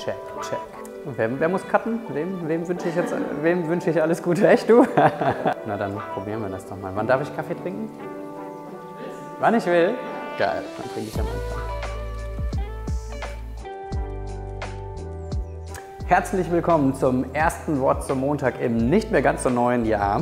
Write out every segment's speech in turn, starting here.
check, check. Wer muss cutten? Wem wünsche ich alles Gute? Echt du? Na dann probieren wir das doch mal. Wann darf ich Kaffee trinken? Wann ich will? Geil, dann trinke ich am Anfang. Herzlich willkommen zum ersten Wort zum Montag im nicht mehr ganz so neuen Jahr.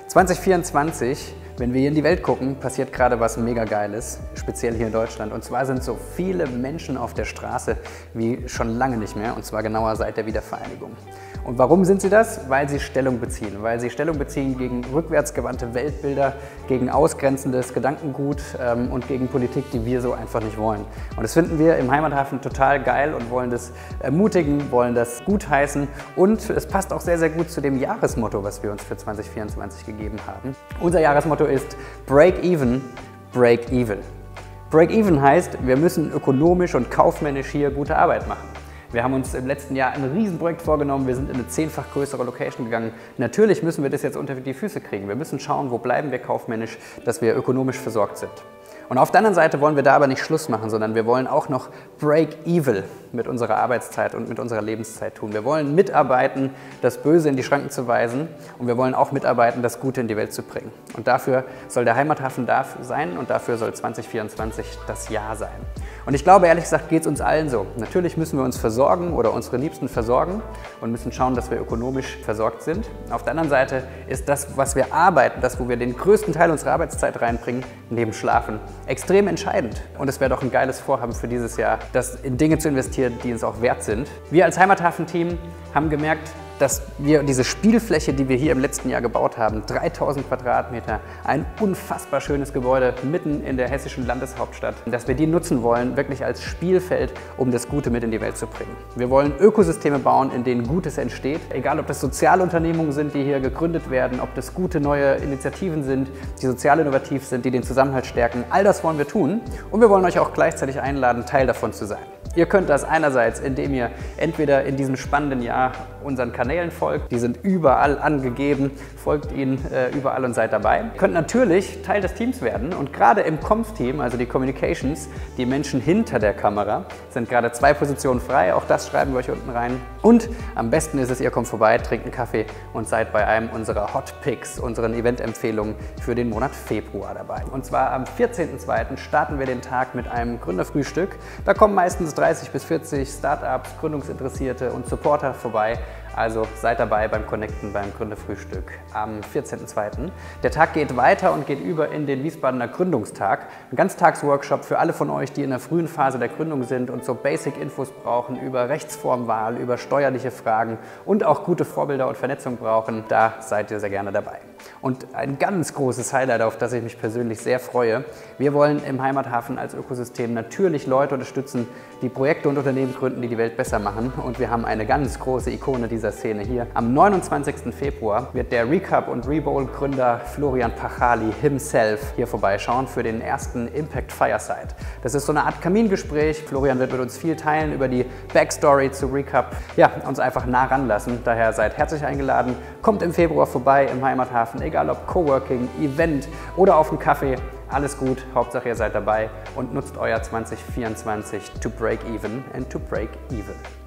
2024, wenn wir hier in die Welt gucken, passiert gerade was mega Geiles, speziell hier in Deutschland. Und zwar sind so viele Menschen auf der Straße wie schon lange nicht mehr, und zwar genauer seit der Wiedervereinigung. Und warum sind sie das? Weil sie Stellung beziehen. Weil sie Stellung beziehen gegen rückwärtsgewandte Weltbilder, gegen ausgrenzendes Gedankengut und gegen Politik, die wir so einfach nicht wollen. Und das finden wir im Heimathafen total geil und wollen das ermutigen, wollen das gutheißen. Und es passt auch sehr, sehr gut zu dem Jahresmotto, was wir uns für 2024 gegeben haben. Unser Jahresmotto ist Break Even, Break Evil. Break Even heißt, wir müssen ökonomisch und kaufmännisch hier gute Arbeit machen. Wir haben uns im letzten Jahr ein Riesenprojekt vorgenommen, wir sind in eine 10-fach größere Location gegangen. Natürlich müssen wir das jetzt unter die Füße kriegen. Wir müssen schauen, wo bleiben wir kaufmännisch, dass wir ökonomisch versorgt sind. Und auf der anderen Seite wollen wir da aber nicht Schluss machen, sondern wir wollen auch noch Break Evil mit unserer Arbeitszeit und mit unserer Lebenszeit tun. Wir wollen mitarbeiten, das Böse in die Schranken zu weisen, und wir wollen auch mitarbeiten, das Gute in die Welt zu bringen. Und dafür soll der Heimathafen da sein und dafür soll 2024 das Jahr sein. Und ich glaube, ehrlich gesagt, geht es uns allen so. Natürlich müssen wir uns versorgen oder unsere Liebsten versorgen und müssen schauen, dass wir ökonomisch versorgt sind. Auf der anderen Seite ist das, was wir arbeiten, das, wo wir den größten Teil unserer Arbeitszeit reinbringen, neben Schlafen, extrem entscheidend. Und es wäre doch ein geiles Vorhaben für dieses Jahr, das in Dinge zu investieren, die uns auch wert sind. Wir als Heimathafen-Team haben gemerkt, dass wir diese Spielfläche, die wir hier im letzten Jahr gebaut haben, 3000 Quadratmeter, ein unfassbar schönes Gebäude mitten in der hessischen Landeshauptstadt, dass wir die nutzen wollen, wirklich als Spielfeld, um das Gute mit in die Welt zu bringen. Wir wollen Ökosysteme bauen, in denen Gutes entsteht, egal ob das Sozialunternehmungen sind, die hier gegründet werden, ob das gute neue Initiativen sind, die sozial innovativ sind, die den Zusammenhalt stärken. All das wollen wir tun, und wir wollen euch auch gleichzeitig einladen, Teil davon zu sein. Ihr könnt das einerseits, indem ihr entweder in diesem spannenden Jahr unseren Kanälen folgt, die sind überall angegeben, folgt ihnen überall und seid dabei. Ihr könnt natürlich Teil des Teams werden, und gerade im Comms-Team, also die Communications, die Menschen hinter der Kamera, sind gerade 2 Positionen frei, auch das schreiben wir euch unten rein. Und am besten ist es, ihr kommt vorbei, trinkt einen Kaffee und seid bei einem unserer Hot Picks, unseren Event-Empfehlungen für den Monat Februar dabei. Und zwar am 14.02. starten wir den Tag mit einem Gründerfrühstück. Da kommen meistens 30 bis 40 Startups, Gründungsinteressierte und Supporter vorbei. Also seid dabei beim Connecten, beim Gründerfrühstück am 14.02. Der Tag geht weiter und geht über in den Wiesbadener Gründungstag. Ein Ganztagsworkshop für alle von euch, die in der frühen Phase der Gründung sind und so Basic-Infos brauchen über Rechtsformwahl, über steuerliche Fragen und auch gute Vorbilder und Vernetzung brauchen. Da seid ihr sehr gerne dabei. Und ein ganz großes Highlight, auf das ich mich persönlich sehr freue: Wir wollen im Heimathafen als Ökosystem natürlich Leute unterstützen, die Projekte und Unternehmen gründen, die die Welt besser machen. Und wir haben eine ganz große Ikone dieser Szene hier. Am 29. Februar wird der Recap und Rebowl-Gründer Florian Pachali himself hier vorbeischauen für den ersten Impact Fireside. Das ist so eine Art Kamingespräch. Florian wird mit uns viel teilen über die Backstory zu Recap. Ja, uns einfach nah ranlassen. Daher seid herzlich eingeladen. Kommt im Februar vorbei im Heimathafen, egal ob Coworking, Event oder auf einen Kaffee. Alles gut, Hauptsache ihr seid dabei und nutzt euer 2024 to break even and to break evil.